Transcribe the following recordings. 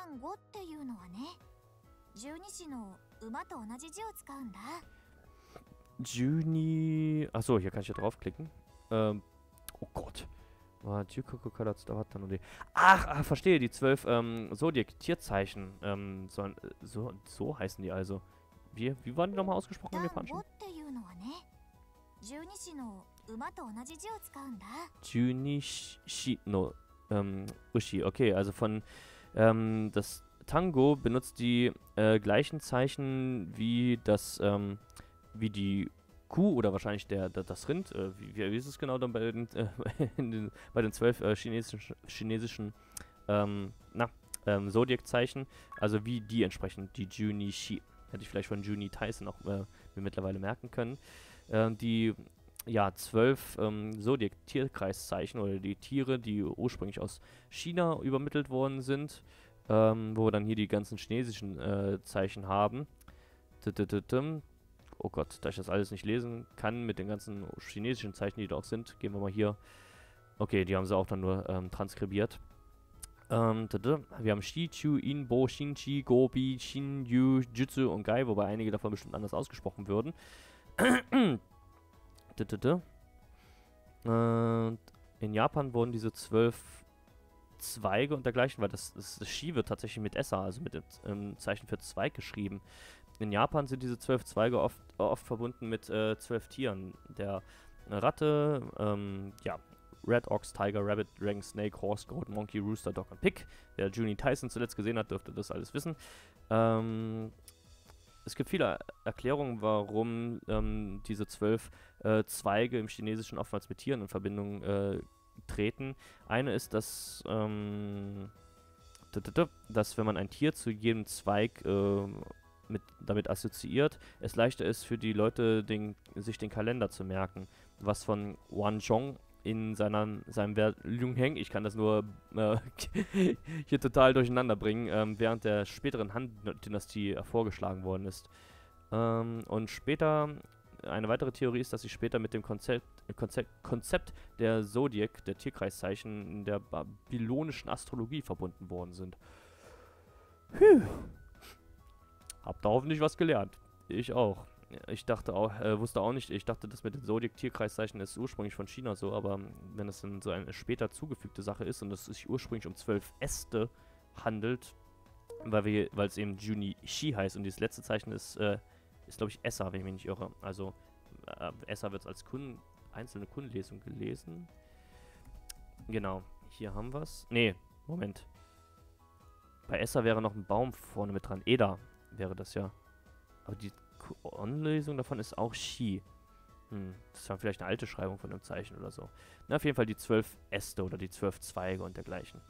Juni. Achso, hier kann ich ja draufklicken. Oh Gott. Ach, verstehe, die 12 Zodiac-Tierzeichen. So heißen die also. Wie waren die nochmal ausgesprochen im Japanischen? Junishi no Ushi. Okay, also von das Tango benutzt die gleichen Zeichen wie das wie die Kuh oder wahrscheinlich das Rind. Wie ist es genau dann bei bei den 12 chinesischen Zodiac-Zeichen? Also wie die entsprechend, die Junichi. Hätte ich vielleicht von Juni Tyson auch mir mittlerweile merken können. Die 12 Zodiac-Tierkreiszeichen oder die Tiere, die ursprünglich aus China übermittelt worden sind, wo wir dann hier die ganzen chinesischen Zeichen haben. Oh Gott, da ich das alles nicht lesen kann mit den ganzen chinesischen Zeichen, die da auch sind, gehen wir mal hier. Okay, die haben sie auch dann nur transkribiert. Wir haben Shi, Chu, In, Bo, Xin, Chi, Go, Bi, Xin, Yu, Jutsu und Gai, wobei einige davon bestimmt anders ausgesprochen würden. In Japan wurden diese 12 Zweige und dergleichen, weil das Shi wird tatsächlich mit Essa, also mit dem Zeichen für Zweig geschrieben. In Japan sind diese 12 Zweige oft verbunden mit 12 Tieren. Der Ratte, Red Ox, Tiger, Rabbit, Dragon, Snake, Horse, Goat, Monkey, Rooster, Dog und Pig. Wer Juni Tyson zuletzt gesehen hat, dürfte das alles wissen. Es gibt viele Erklärungen, warum diese 12 Zweige im Chinesischen oftmals mit Tieren in Verbindung treten. Eine ist, dass wenn man ein Tier zu jedem Zweig damit assoziiert, es leichter ist für die Leute, sich den Kalender zu merken. Was von Wanzhong in seinem Werk Lung Heng, ich kann das nur hier total durcheinander bringen, während der späteren Han-Dynastie vorgeschlagen worden ist. Und später, eine weitere Theorie ist, dass sie später mit dem Konzept der Zodiac, der Tierkreiszeichen, in der babylonischen Astrologie verbunden worden sind. Hab da hoffentlich was gelernt. Ich auch. Ich dachte auch, wusste auch nicht, ich dachte, das mit den Zodiac-Tierkreiszeichen ist ursprünglich von China so, aber wenn es dann so eine später zugefügte Sache ist und es sich ursprünglich um 12 Äste handelt, weil es eben Junichi heißt und dieses letzte Zeichen ist glaube ich, Essa, wenn ich mich nicht irre. Also, Essa wird als einzelne Kundenlesung gelesen. Genau, hier haben wir es. Nee, Moment. Bei Essa wäre noch ein Baum vorne mit dran. Eda wäre das ja. Aber die Anlesung davon ist auch Shi. Das war vielleicht eine alte Schreibung von einem Zeichen oder so. Na, auf jeden Fall die 12 Äste oder die 12 Zweige und dergleichen.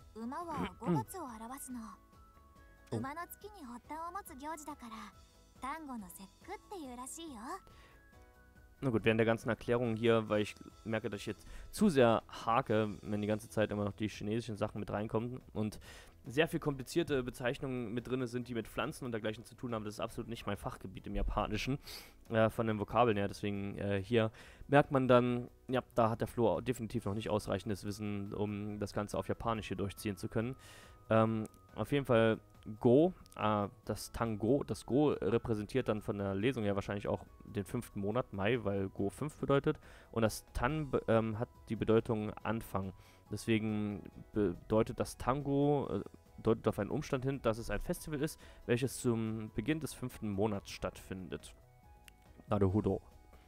Na gut, während der ganzen Erklärung hier, weil ich merke, dass ich jetzt zu sehr hake, wenn die ganze Zeit immer noch die chinesischen Sachen mit reinkommen und sehr viel komplizierte Bezeichnungen mit drin sind, die mit Pflanzen und dergleichen zu tun haben. Das ist absolut nicht mein Fachgebiet im Japanischen, von den Vokabeln her. Deswegen hier merkt man dann, ja, da hat der Flo definitiv noch nicht ausreichendes Wissen, um das Ganze auf Japanisch hier durchziehen zu können. Auf jeden Fall Go, das Tango, das Go repräsentiert dann von der Lesung ja wahrscheinlich auch den 5. Monat, Mai, weil Go 5 bedeutet. Und das Tan hat die Bedeutung Anfang. Deswegen bedeutet das Tango, deutet auf einen Umstand hin, dass es ein Festival ist, welches zum Beginn des 5. Monats stattfindet. Naruhodo.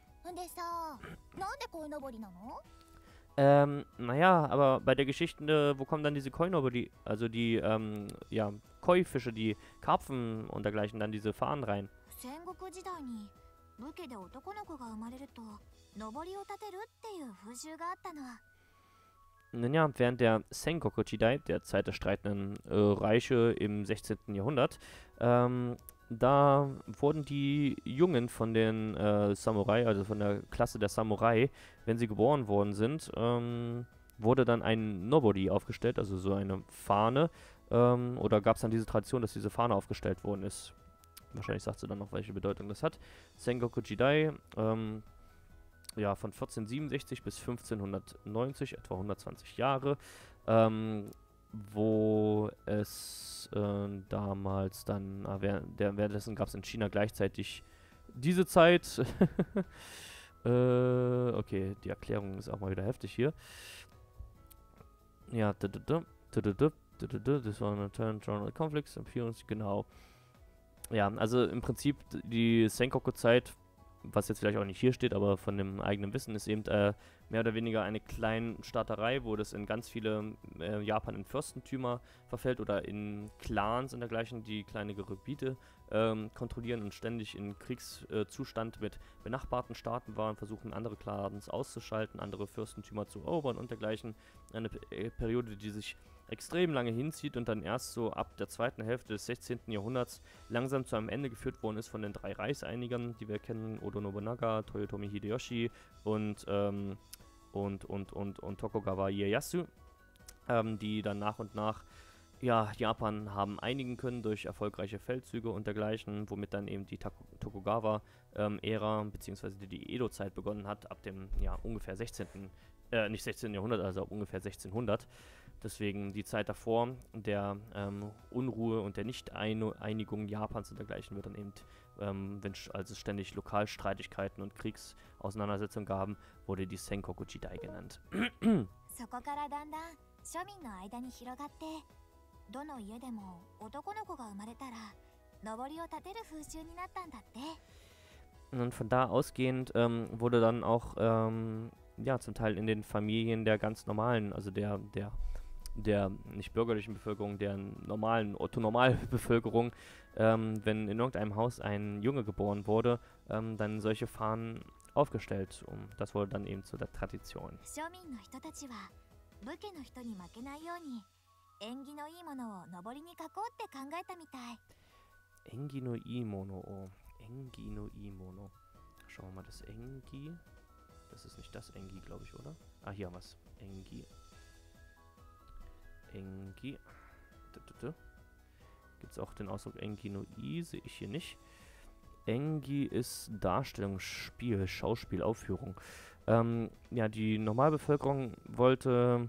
Naja, aber bei der Geschichte, wo kommen dann diese Koi-Nobody, also die, Koi-Fische, die Karpfen und dergleichen, dann diese Fahnen rein? Naja, während der Sengoku Jidai, der Zeit der streitenden Reiche im 16. Jahrhundert, da wurden die Jungen von den Samurai, also von der Klasse der Samurai, wenn sie geboren worden sind, wurde dann ein Nobody aufgestellt, also so eine Fahne. Oder gab es dann diese Tradition, dass diese Fahne aufgestellt worden ist? Wahrscheinlich sagt sie dann noch, welche Bedeutung das hat. Sengoku Jidai, von 1467 bis 1590, etwa 120 Jahre. wo es damals dann, währenddessen gab es in China gleichzeitig diese Zeit. Okay, die Erklärung ist auch mal wieder heftig hier. Ja, this one turn general conflicts, appearance, genau. Ja, also im Prinzip die Sengoku-Zeit, was jetzt vielleicht auch nicht hier steht, aber von dem eigenen Wissen, ist eben mehr oder weniger eine Kleinstaaterei, wo das in ganz viele Japan in Fürstentümer verfällt oder in Clans und dergleichen, die kleinere Gebiete kontrollieren und ständig in Kriegszustand mit benachbarten Staaten waren, versuchen andere Clans auszuschalten, andere Fürstentümer zu erobern und dergleichen. Eine Periode, die sich extrem lange hinzieht und dann erst so ab der zweiten Hälfte des 16. Jahrhunderts langsam zu einem Ende geführt worden ist von den 3 Reichseinigern, die wir kennen, Oda Nobunaga, Toyotomi Hideyoshi und Tokugawa Ieyasu, die dann nach und nach Japan haben einigen können durch erfolgreiche Feldzüge und dergleichen, womit dann eben die Tokugawa-Ära bzw. die Edo-Zeit begonnen hat, ab dem ungefähr 16. Nicht 16. Jahrhundert, also ab ungefähr 1600. Deswegen die Zeit davor, der Unruhe und der Nicht-Einigung Japans und dergleichen wird dann eben, als es ständig Lokalstreitigkeiten und Kriegsauseinandersetzungen gab, wurde die Sengoku Jidai genannt. そこからだんだん庶民の間に広がってどの家でも男の子が生まれたら上りを立てる風習になったんだって。 Und von da ausgehend wurde dann auch zum Teil in den Familien der ganz normalen, also der nicht bürgerlichen Bevölkerung, der normalen Otto-Normal-Bevölkerung, wenn in irgendeinem Haus ein Junge geboren wurde, dann solche Fahnen aufgestellt. Das wurde dann eben zu der Tradition. 庶民の人たちは武家の人に負けないように縁起のいいものを上りに書こうって考えたみたい。 Engi no Imono. Oh. Engi no Imono. Schauen wir mal, das Engi. Das ist nicht das Engi, glaube ich, oder? Ah, hier haben wir es. Engi. Engi. Gibt es auch den Ausdruck Engi no I? Sehe ich hier nicht. Engi ist Darstellung, Spiel, Schauspiel, Aufführung. Die Normalbevölkerung wollte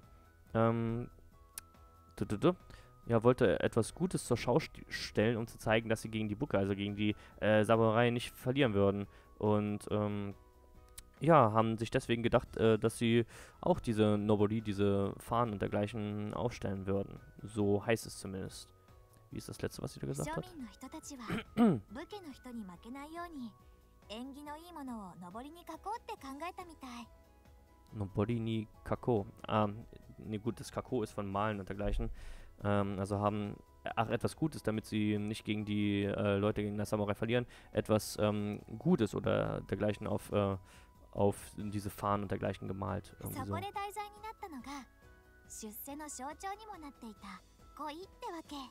wollte etwas Gutes zur Schau stellen, um zu zeigen, dass sie gegen die Bucke, also gegen die Samurai, nicht verlieren würden. Und haben sich deswegen gedacht, dass sie auch diese Nobori, diese Fahnen und dergleichen aufstellen würden. So heißt es zumindest. Wie ist das letzte, was sie da gesagt hat? 庶民の人たちは武家の人に負けないように縁起のいいものを上りに書こうって考えたみたい。 Nobori ni Kako. Gut, das Kako ist von Malen und dergleichen. Also haben etwas Gutes, damit sie nicht gegen die Leute gegen das Samurai verlieren, etwas Gutes oder dergleichen auf diese Fahnen und dergleichen gemalt. そこで題材になったのが出世の象徴にもなっていた恋ってわけ。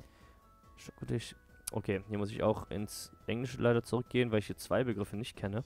Okay, hier muss ich auch ins Englische leider zurückgehen, weil ich hier 2 Begriffe nicht kenne.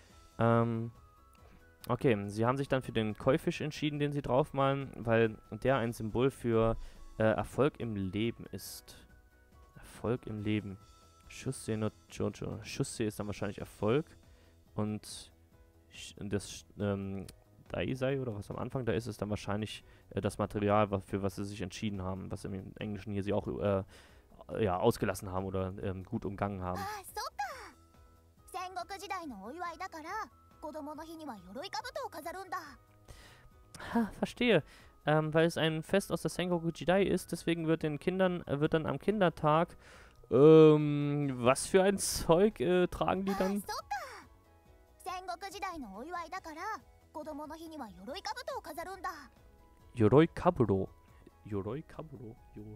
Okay, sie haben sich dann für den Koi-Fisch entschieden, den sie draufmalen, weil der ein Symbol für Erfolg im Leben ist. Erfolg im Leben. Shussei no Jojo. Shussei ist dann wahrscheinlich Erfolg. Und das Daisei oder was am Anfang da ist, ist dann wahrscheinlich das Material, für was sie sich entschieden haben. Was im Englischen hier sie auch ausgelassen haben oder gut umgangen haben. そうか。戦国時代のお祝いだから子供の日には鎧兜を飾るんだ。 Verstehe. Weil es ein Fest aus der Sengoku Jidai ist, deswegen wird den Kindern, wird dann am Kindertag, was für ein Zeug tragen die dann? そうか。戦国時代のお祝いだから子供の日には鎧兜を飾るんだ。 Yoroi Kaburo. Yoroi Kaburo.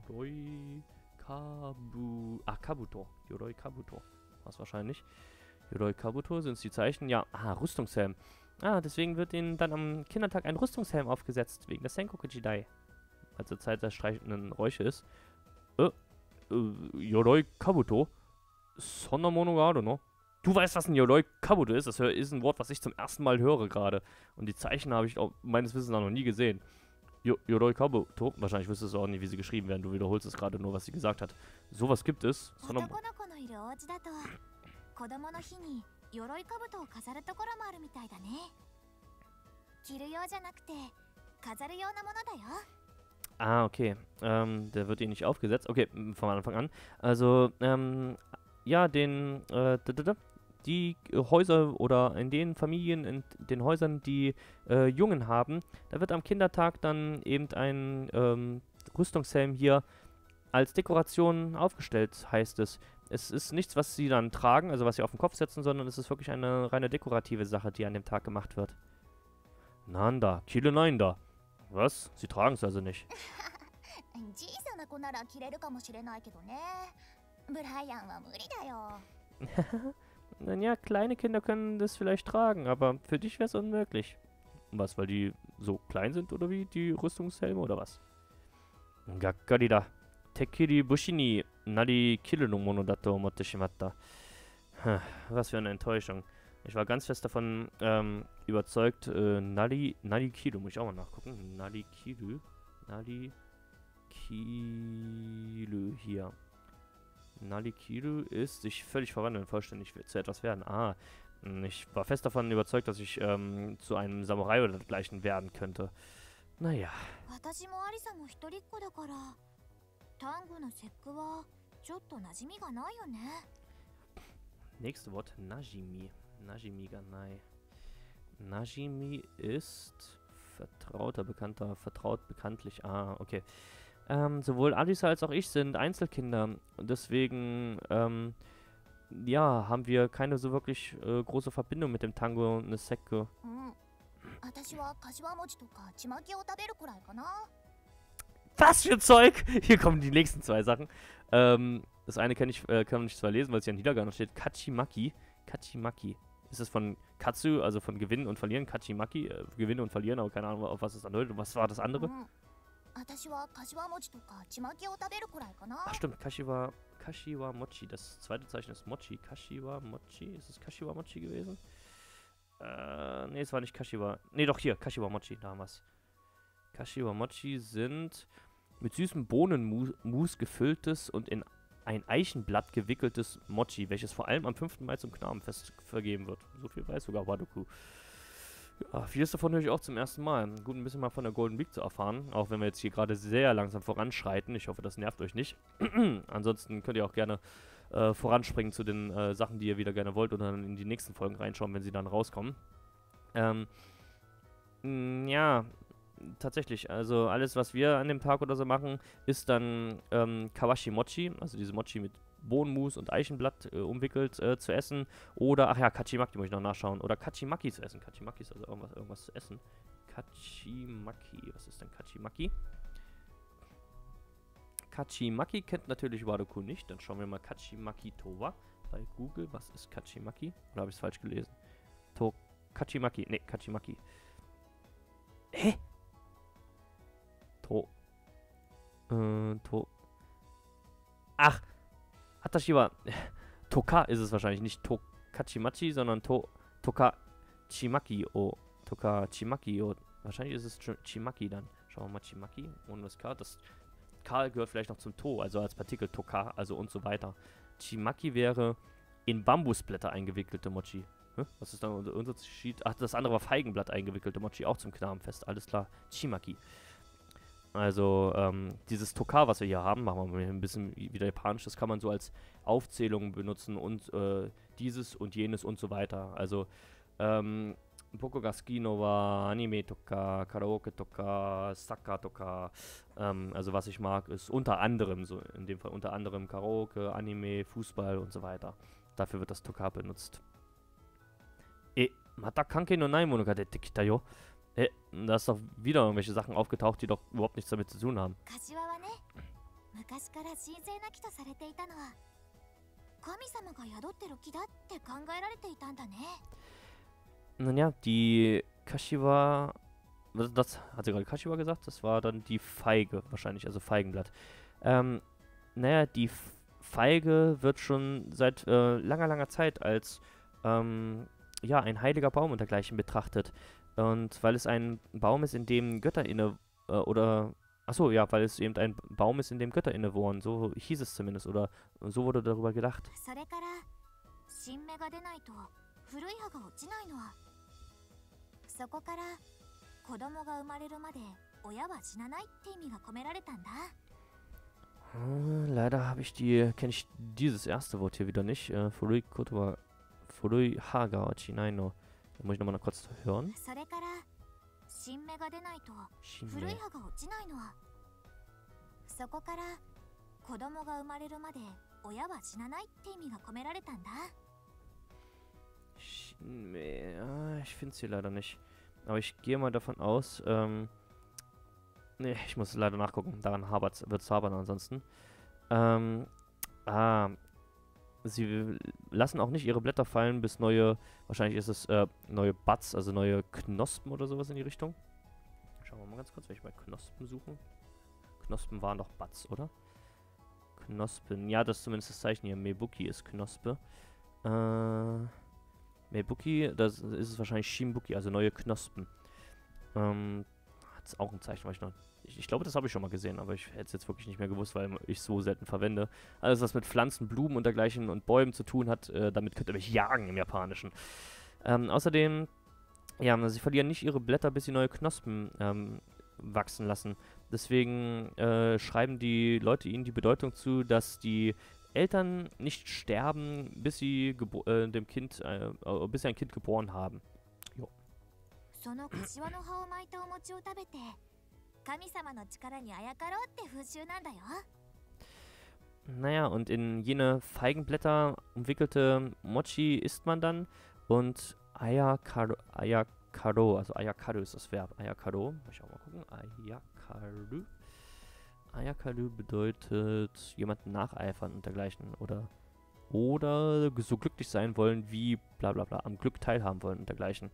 Kabuto. Yoroi Kabuto. Was wahrscheinlich. Yoroi Kabuto sind die Zeichen. Ja, Rüstungshelm. Deswegen wird ihnen dann am Kindertag ein Rüstungshelm aufgesetzt, wegen der Sengoku Jidai. Als zur Zeit der streichenden Räuche ist. Yoroi Kabuto? Sondermono ga aru no? Du weißt, was ein Yoroi Kabuto ist? Das ist ein Wort, was ich zum ersten Mal höre gerade. Und die Zeichen habe ich auch meines Wissens noch nie gesehen. Yoroi Kabuto? Wahrscheinlich wüsstest du auch nicht, wie sie geschrieben werden. Du wiederholst es gerade nur, was sie gesagt hat. Sowas gibt es. 子供の日に鎧兜を飾るところもあるみたいだね。着る用じゃなくて飾る用なものだよ。 Ah, okay. Der wird ihnen nicht aufgesetzt. Okay, von Anfang an. Also, ja, die Häuser oder in den Familien, in den Häusern, die Jungen haben, da wird am Kindertag dann eben ein Rüstungshelm hier als Dekoration aufgestellt, heißt es. Es ist nichts, was sie dann tragen, also was sie auf den Kopf setzen, sondern es ist wirklich eine reine dekorative Sache, die an dem Tag gemacht wird. Nanda, Kille nein da. Was? Sie tragen es also nicht. 小さな子なら着れるかもしれないけどね。ブライアンは無理だよ。 Naja, kleine Kinder können das vielleicht tragen, aber für dich wäre es unmöglich. Was, weil die so klein sind oder wie, die Rüstungshelme oder was? Gakkari da. Tekiri Bushi ni nari kiru no mono da to omotte shimatta. Was für eine Enttäuschung. Ich war ganz fest davon überzeugt, Nari Kiru, muss ich auch mal nachgucken. Nari Kiru hier. Nari Kiru ist sich völlig verwandeln, vollständig zu etwas werden. Ah, ich war fest davon überzeugt, dass ich zu einem Samurai oder dergleichen werden könnte. Naja. 私もアリサも一人っ子だから、単語の節句はちょっと馴染みがないよね。 Nächste Wort, Najimi. Najimi Ganai. Najimi ist vertrauter, bekannter, vertraut, bekanntlich. Ah, okay. Sowohl Alisa als auch ich sind Einzelkinder. Und deswegen, ja, haben wir keine so wirklich große Verbindung mit dem Tango Nesecco. 私は柏餅とかちまきを食べるくらいかな。 Was für Zeug! Hier kommen die nächsten zwei Sachen. Das eine kann man nicht zwar lesen, weil es ja in Hiragana steht. Kachimaki. Kachimaki. Ist es von Katsu, also von Gewinnen und Verlieren? Kachimaki, Gewinnen und Verlieren, aber keine Ahnung, auf was es andeutet. Und was war das andere? 私は柏餅とかちまきを食べるくらいかな。 Ach stimmt, Kashiwa Mochi. Das zweite Zeichen ist Mochi. Kashiwa Mochi. Ist es Kashiwa Mochi gewesen? Nee, es war nicht Kashiwa. Nee, doch hier, Kashiwa Mochi, da haben wir's. Kashiwa Mochi sind mit süßem Bohnenmus gefülltes und in ein Eichenblatt gewickeltes Mochi, welches vor allem am 5. Mai zum Knabenfest vergeben wird. So viel weiß sogar Wadoku. Ja, vieles davon höre ich auch zum ersten Mal. Gut, ein bisschen mal von der Golden Week zu erfahren, auch wenn wir jetzt hier gerade sehr langsam voranschreiten. Ich hoffe, das nervt euch nicht. Ansonsten könnt ihr auch gerne voranspringen zu den Sachen, die ihr wieder gerne wollt und dann in die nächsten Folgen reinschauen, wenn sie dann rauskommen. Ja, tatsächlich, also alles, was wir an dem Tag oder so machen, ist dann Kawashi Mochi, also diese Mochi mit Bohnenmus und Eichenblatt umwickelt zu essen. Oder, ach ja, Kachimaki muss ich noch nachschauen. Oder Kachimaki zu essen. Kachimaki ist also irgendwas zu essen. Kachimaki, was ist denn Kachimaki? Kachimaki kennt natürlich Wadoku nicht. Dann schauen wir mal Kachimaki Towa bei Google. Was ist Kachimaki? Oder habe ich es falsch gelesen? Kachimaki, ne, Kachimaki. Hä? Ach, Hatashiwa. Toka ist es wahrscheinlich. Nicht Tokachimachi, sondern Tokachimaki. Oh, Tokachimaki. Oh. Wahrscheinlich ist es Chimaki dann. Schauen wir mal, Chimaki. Ohne das K. Das K gehört vielleicht noch zum To, also als Partikel Toka, also und so weiter. Chimaki wäre in Bambusblätter eingewickelte Mochi. Was ist dann der Unterschied? Ach, das andere war Feigenblatt eingewickelte Mochi, auch zum Knabenfest. Alles klar. Chimaki. Also, dieses Toka, was wir hier haben, machen wir mal ein bisschen wieder japanisch, das kann man so als Aufzählung benutzen und dieses und jenes und so weiter. Also, Boko ga suki no wa Anime toka, Karaoke toka, Saka toka. Also, was ich mag, ist unter anderem, so in dem Fall unter anderem Karaoke, Anime, Fußball und so weiter. Dafür wird das Toka benutzt. Mata kankei no nai mono ga dette kita yo. Da ist doch wieder irgendwelche Sachen aufgetaucht, die doch überhaupt nichts damit zu tun haben. Naja, die Kashiwa, das hat sie gerade Kashiwa gesagt, das war dann die Feige wahrscheinlich, also Feigenblatt. Naja, die Feige wird schon seit langer Zeit als ja, ein heiliger Baum und dergleichen betrachtet. Und weil es ein Baum ist, in dem Götter achso, ja, weil es eben ein Baum ist, in dem Götter innewohnen. So hieß es zumindest, oder so wurde darüber gedacht. 親は死なないって意味が込められたんだ。 Leider kenne ich dieses erste Wort hier wieder nicht. Furui Kotowa, Furui Haga Chinaino. Da muss ich nochmal kurz hören. それから新芽が出ないと古い Shinmei. 葉が落ちないの。そこから子供が生まれるまで親は死なないって意味が込められたんだ。 Shinmei. Ich finde es hier leider nicht. Aber ich gehe mal davon aus, nee, ich muss leider nachgucken. Daran wird es habern ansonsten. Sie lassen auch nicht ihre Blätter fallen, bis wahrscheinlich ist es neue Buds, also neue Knospen oder sowas in die Richtung. Schauen wir mal ganz kurz, wenn ich mal Knospen suche. Knospen waren doch Buds, oder? Knospen, ja, das ist zumindest das Zeichen hier. Mebuki ist Knospe. Mebuki, das ist es wahrscheinlich Shimbuki, also neue Knospen. Hat es auch ein Zeichen, was ich glaube, das habe ich schon mal gesehen, aber ich hätte es jetzt wirklich nicht mehr gewusst, weil ich es so selten verwende. Alles, was mit Pflanzen, Blumen und dergleichen und Bäumen zu tun hat, damit könnt ihr mich jagen im Japanischen. Außerdem, ja, sie verlieren nicht ihre Blätter, bis sie neue Knospen wachsen lassen. Deswegen schreiben die Leute ihnen die Bedeutung zu, dass die Eltern nicht sterben, bis sie ein Kind geboren haben. Jo. その柏の葉を巻いたお餅を食べて神様の力にあやかろうって風習なんだよ。 Naja, und in jene Feigenblätter umwickelte Mochi isst man dann und Ayakaru, also Ayakaru ist das Verb, Ayakaru, muss ich auch mal gucken, Ayakaru bedeutet jemanden nacheifern und dergleichen oder so glücklich sein wollen wie bla bla bla, am Glück teilhaben wollen und dergleichen.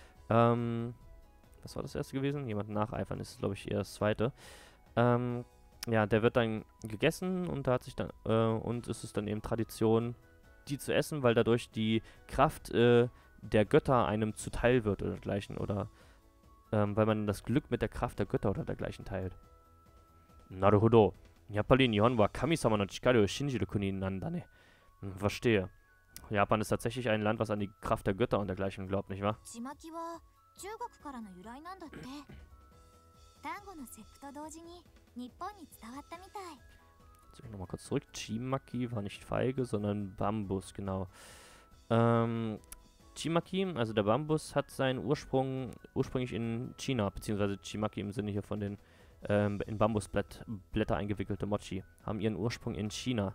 Was war das erste gewesen? Jemanden nacheifern ist, glaube ich, eher das zweite. Ja, der wird dann gegessen und da hat sich dann, und es ist dann eben Tradition, die zu essen, weil dadurch die Kraft der Götter einem zuteil wird oder dergleichen. Oder weil man das Glück mit der Kraft der Götter oder dergleichen teilt. Naruhodo. Yappari Nihon wa Kami-sama no chikari o shinjiru kuni nan da ne. Verstehe. Japan ist tatsächlich ein Land, was an die Kraft der Götter und dergleichen glaubt, nicht wahr? ちまきは中国からの由来なんだって。丹後の節句と同時に日本に伝わったみたい。 So, nochmal kurz zurück. Chimaki war nicht Feige, sondern Bambus, genau. Chimaki, also der Bambus, hat seinen ursprünglich in China, beziehungsweise Chimaki im Sinne hier von den in Bambusblätter eingewickelte Mochi, haben ihren Ursprung in China.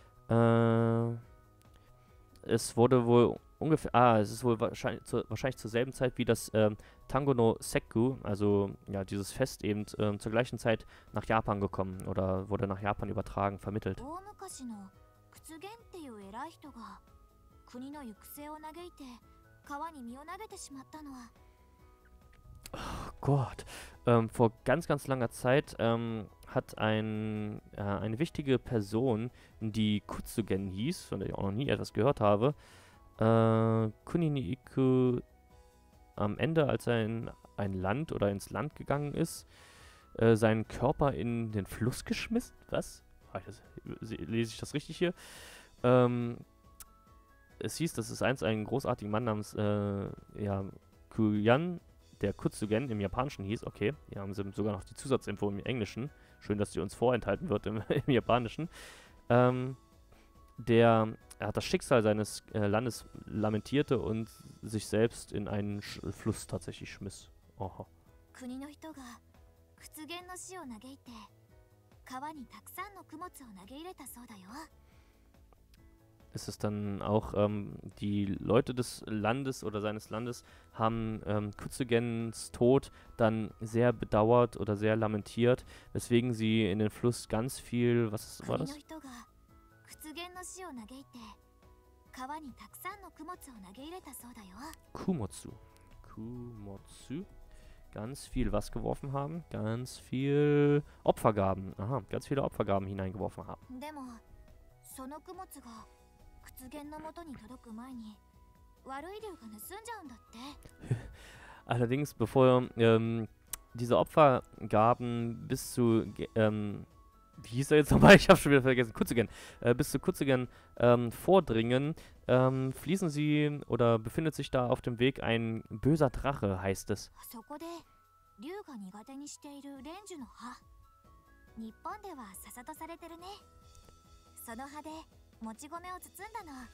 Es wurde wohl es ist wohl wahrscheinlich zur selben Zeit wie das Tango no Sekku, also ja, dieses Fest eben zur gleichen Zeit nach Japan gekommen oder wurde nach Japan übertragen, vermittelt. 大昔の屈原っていう偉い人が国の行く末を嘆いて川に身を投げてしまったのは。 Oh Gott. Vor ganz, ganz langer Zeit hat eine wichtige Person, die Kutsugen hieß, von der ich auch noch nie etwas gehört habe, Kuni ni Iku am Ende, als er in ein Land oder ins Land gegangen ist, seinen Körper in den Fluss geschmissen. Was? Lese ich das richtig hier? Es hieß, dass es einst einen großartigen Mann namens Kuyan, der Kutsugen im Japanischen hieß. Okay, hier haben sie sogar noch die Zusatzinfo im Englischen. Schön, dass die uns vorenthalten wird im Japanischen. Er hat das Schicksal seines Landes lamentierte und sich selbst in einen Fluss tatsächlich schmiss. Oha. 国の人が屈原の死を嘆いて川にたくさんの供物を投げ入れたそうだよ。 Ist es dann auch, die Leute des Landes oder seines Landes haben Kutsugens Tod dann sehr bedauert oder sehr lamentiert, weswegen sie in den Fluss ganz viel, was war das? 屈原の死を嘆いて川にたくさんの供物を投げ入れたそうだよ。 Kumotsu. Ganz viel was geworfen haben? Ganz viel Opfergaben. Aha, ganz viele Opfergaben hineingeworfen haben. でもその供物が屈原の元に届く前に悪い竜が盗んじゃうんだって。 Allerdings, bevor diese Opfergaben bis zu wie hieß er jetzt nochmal? Ich habe schon wieder vergessen. Kutsugen. Bis zu Kutsugen vordringen, fließen sie oder befindet sich da auf dem Weg ein böser Drache, heißt es. そこで竜が苦手にしている蓮樹の葉。日本では笹とされてるね。その葉でもち米を包んだの。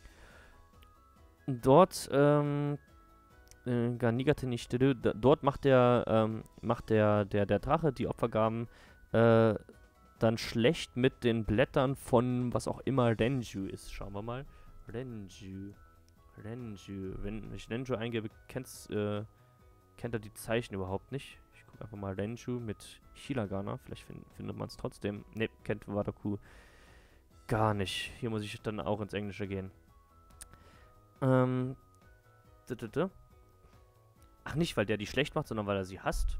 Dort, Ganigate nicht, dort macht der Drache die Opfergaben dann schlecht mit den Blättern von was auch immer Renju ist. Schauen wir mal. Renju. Wenn ich Renju eingebe, kennt er die Zeichen überhaupt nicht. Ich gucke einfach mal Renju mit Hiragana. Vielleicht findet man es trotzdem. Ne, kennt Wataku gar nicht. Hier muss ich dann auch ins Englische gehen. Ach, nicht, weil der die schlecht macht, sondern weil er sie hasst.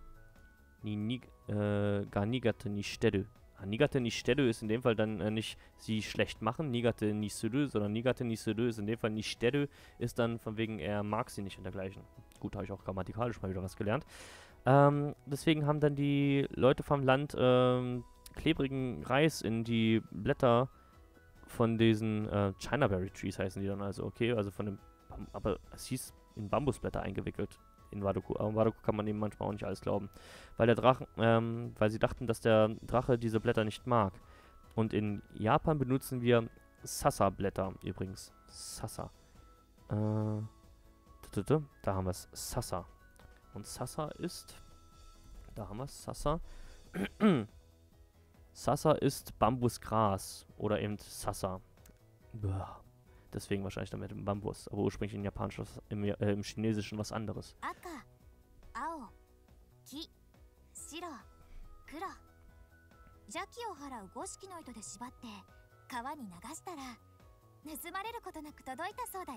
Gar Nigate ni shiteru. Nigate ni shiteru ist in dem Fall dann nicht sie schlecht machen, Nigate ni suru, sondern Nigate ni suru ist in dem Fall nicht shiteru, ist dann von wegen, er mag sie nicht und dergleichen. Gut, habe ich auch grammatikalisch mal wieder was gelernt. Deswegen haben dann die Leute vom Land klebrigen Reis in die Blätter von diesen Chinaberry Trees heißen die dann also, okay, also von dem, aber es hieß in Bambusblätter eingewickelt in Wataku. Aber in Wataku kann man eben manchmal auch nicht alles glauben. Weil der Drache, weil sie dachten, dass der Drache diese Blätter nicht mag. Und in Japan benutzen wir Sasa-Blätter übrigens. Sasa. Da haben wir es. Sasa. Und Sasa ist, da haben wir es, Sasa. Sasa ist Bambusgras oder eben Sasa. Boah. Deswegen wahrscheinlich damit im Bambus, aber ursprünglich in Japanisch, im Chinesischen was anderes. Aka, Ao, Ki, Shiro, Kuro. 邪気を払う五色の糸で縛って川に流したら盗まれることなく届いたそうだよ。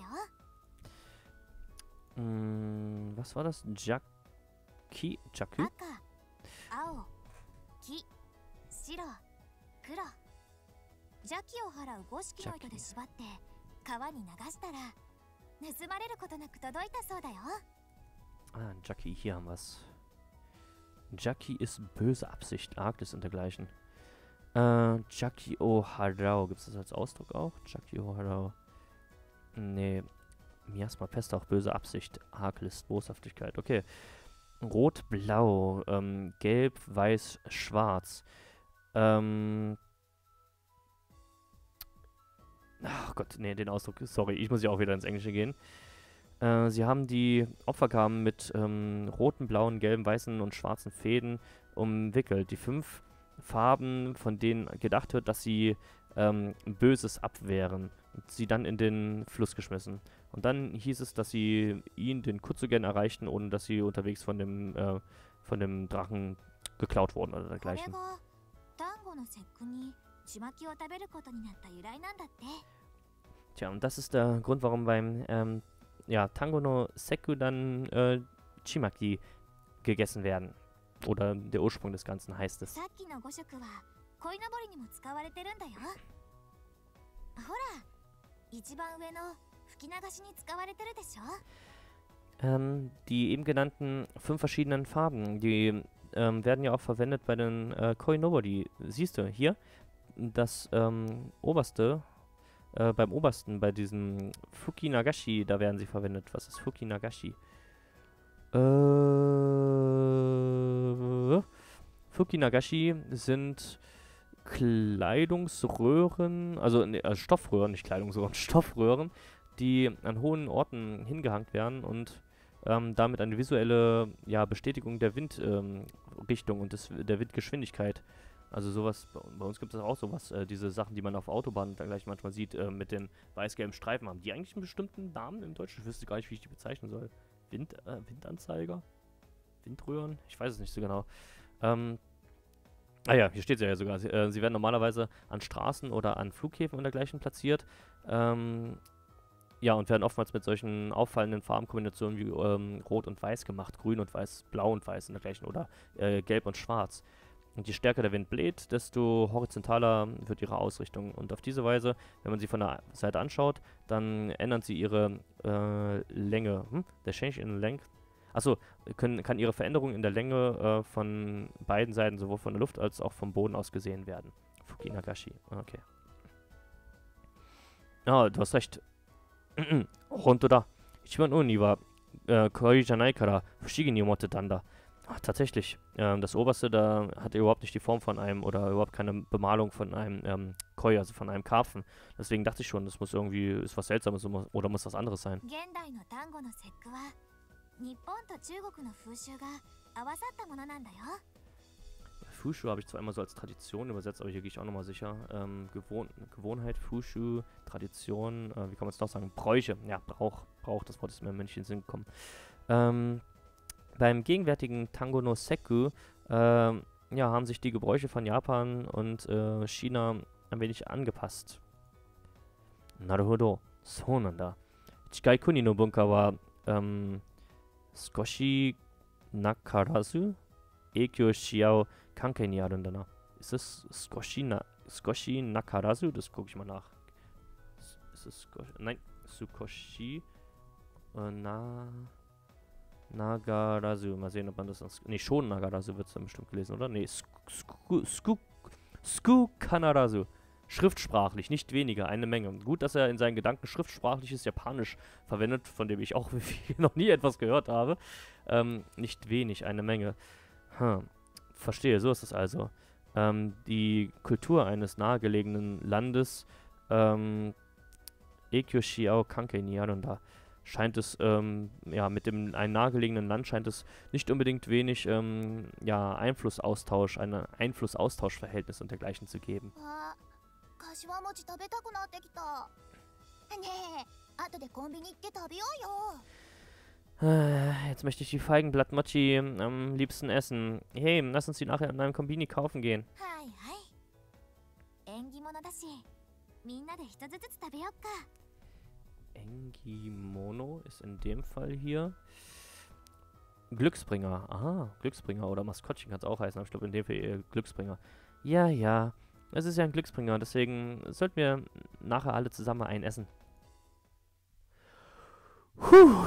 Was war das? Jaku? 赤、青、黄、白、黒。邪気を払う五色の糸で縛って川に流したら盗まれることなく届いたそうだよ。 Ah, Jackie, hier haben wir es. Jackie ist böse Absicht, Arktis und dergleichen. Jackie Oharao, gibt es das als Ausdruck auch? Jackie Oharao. Nee, Miasma Pest auch böse Absicht, Arglist, Boshaftigkeit. Okay. Rot, Blau, Gelb, Weiß, Schwarz. Ach Gott, nee, den Ausdruck, sorry, ich muss ja auch wieder ins Englische gehen. Sie haben die Opfergaben mit roten, blauen, gelben, weißen und schwarzen Fäden umwickelt. Die 5 Farben, von denen gedacht wird, dass sie Böses abwehren. Und sie dann in den Fluss geschmissen. Und dann hieß es, dass sie den Kutsugen erreichten, ohne dass sie unterwegs von dem Drachen geklaut wurden oder dergleichen. Tja, und das ist der Grund, warum beim Tango no Seku dann Chimaki gegessen werden. Oder der Ursprung des Ganzen heißt es. Die eben genannten 5 verschiedenen Farben, die werden ja auch verwendet bei den Koinobori. Siehst du hier, das oberste, beim obersten, bei diesem Fukinagashi, da werden sie verwendet. Was ist Fukinagashi? Fukinagashi sind Kleidungsröhren, also Stoffröhren, nicht Kleidungsröhren, Stoffröhren, die an hohen Orten hingehangen werden und damit eine visuelle Bestätigung der Windrichtung und der Windgeschwindigkeit. Also sowas, bei uns gibt es auch sowas, diese Sachen, die man auf Autobahnen dann gleich manchmal sieht, mit den weiß-gelben Streifen haben. Die eigentlich einen bestimmten Namen im Deutschen? Ich wüsste gar nicht, wie ich die bezeichnen soll. Windanzeiger? Windröhren? Ich weiß es nicht so genau. Hier steht es ja sogar. Sie werden normalerweise an Straßen oder an Flughäfen und dergleichen platziert. Und werden oftmals mit solchen auffallenden Farbenkombinationen wie Rot und Weiß gemacht. Grün und Weiß, Blau und Weiß und dergleichen. Oder Gelb und Schwarz. Und je stärker der Wind bläht, desto horizontaler wird ihre Ausrichtung. Und auf diese Weise, wenn man sie von der Seite anschaut, dann ändern sie ihre Länge. Der Change in Length. Achso, kann ihre Veränderung in der Länge von beiden Seiten, sowohl von der Luft als auch vom Boden aus gesehen werden. Fukinagashi. Okay. Ah, du hast recht. Honto da. Ichiban uni wa koi janai kara fushigi ni omotte ta nda. Tatsächlich. Das oberste, da hat überhaupt nicht die Form von einem oder überhaupt keine Bemalung von einem Koi, also von einem Karpfen. Deswegen dachte ich schon, das muss irgendwie, ist was Seltsames oder muss was anderes sein. 現代の単語の節句は日本と中国の風習が合わさったものなんだよ。 Fushu habe ich zwar immer so als Tradition übersetzt, aber hier gehe ich auch nochmal sicher. Gewohnheit, Fushu, Tradition, wie kann man es noch sagen? Bräuche. Ja, Brauch, das Wort ist mir nicht in den Sinn gekommen. Beim gegenwärtigen Tango no Sekku ja, haben sich die Gebräuche von Japan und China ein wenig angepasst. Naruhodo, so nanda. Chikai Kuni no Bunka wa Skoshi Nakarazu Eikyo Shiao Kankei ni aru nda na. Ist das Skoshi Nakarazu? Das gucke ich mal nach. Ist es Skoshi? Nein, Sukoshi Nagarazu. Mal sehen, ob man das... Ne, schon Nagarazu wird es dann bestimmt gelesen, oder? Ne, Kanarazu. Schriftsprachlich, nicht weniger, eine Menge. Gut, dass er in seinen Gedanken schriftsprachliches Japanisch verwendet, von dem ich auch noch nie etwas gehört habe. Nicht wenig, eine Menge. Verstehe, so ist es also. Die Kultur eines nahegelegenen Landes, Eikyo Shiao Kankei ni aru nda, scheint es, ja, mit einem nahegelegenen Land scheint es nicht unbedingt wenig, ja, Einflussaustauschverhältnis und dergleichen zu geben. 柏餅食べたくなってきた。ねえ、後でコンビニ行って食べようよ。 Jetzt möchte ich die Feigenblattmochi am liebsten essen. Hey, lass uns die nachher in einem Kombini kaufen gehen. はいはい。縁起物だし、みんなで一つずつ食べよっか。 Engimono ist in dem Fall hier Glücksbringer. Aha, Glücksbringer oder Maskottchen kann es auch heißen, aber ich glaube in dem Fall eher Glücksbringer. Ja, ja, es ist ja ein Glücksbringer, deswegen sollten wir nachher alle zusammen einen essen. Puh.